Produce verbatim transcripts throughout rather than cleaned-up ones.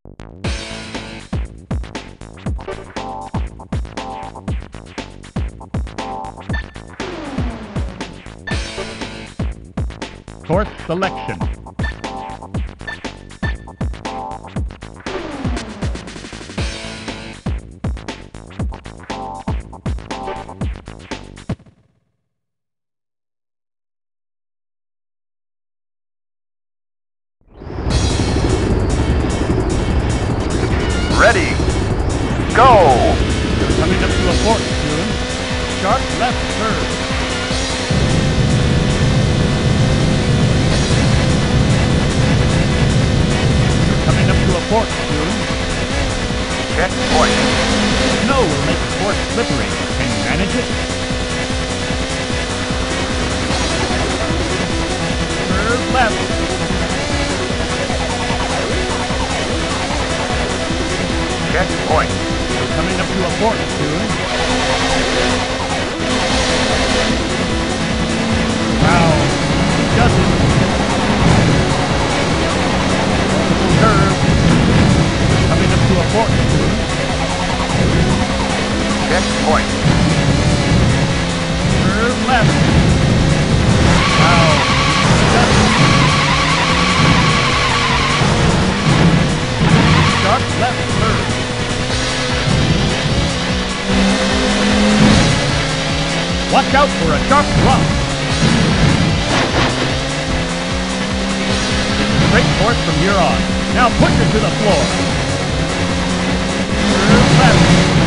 Course selection. Ready, go! Coming up to a fork soon. Sharp left turn. Coming up to a fork soon. Check point. Snow will make the fork slippery. Can you manage it? Curve left. Check point. We're coming up to a fork soon. Wow, he does it. Multiple curves. We're coming up to a fork soon. Check point. Curve left. Wow, he does it. Sharp left curve. Watch out for a sharp drop. Straight course from here on. Now push it to the floor. Curve left.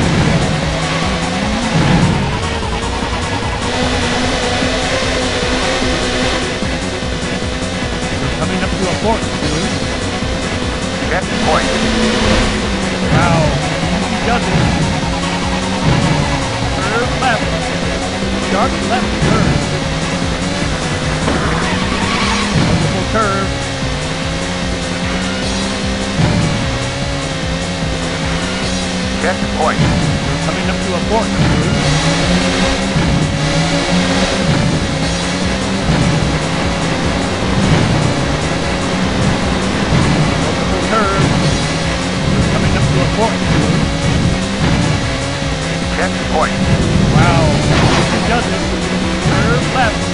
We're coming up to a fork soon. Check point. Wow, he does it. Curve left. Sharp left turn. Multiple curve. Check point. We're coming up to a fork soon. Multiple curve. We're coming up to a fork soon. Check point. Wow, he does it. Curve left.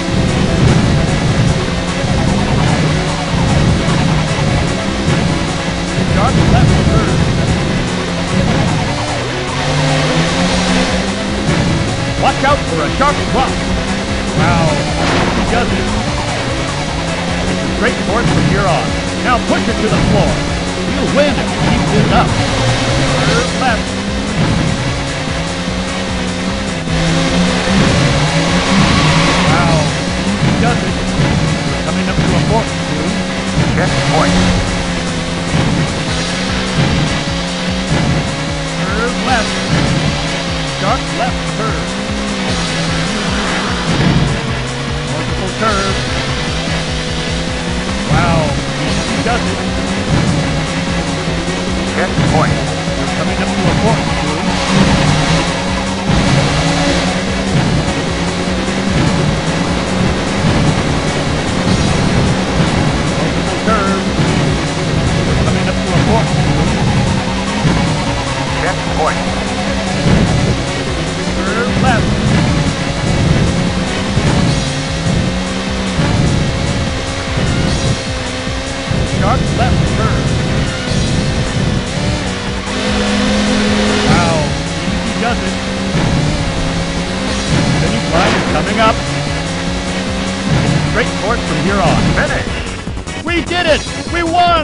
Sharp left curve. Watch out for a sharp drop. Wow, he does it. It's a straight course from here on. Now push it to the floor. He'll win if he keeps this up. Curve left. Wow, he does it. We're coming up to a fork soon. Check point. Curve left. Sharp left curve. Multiple curve. Wow, he does it. Check point. We're coming up to a fork soon. Multiple curve. We're coming up to a fork soon. Check point. Curve left. Sharp left curve. Wow, he does it. Finish line is coming up. It's a straight course from here on. Finish. We did it! We won!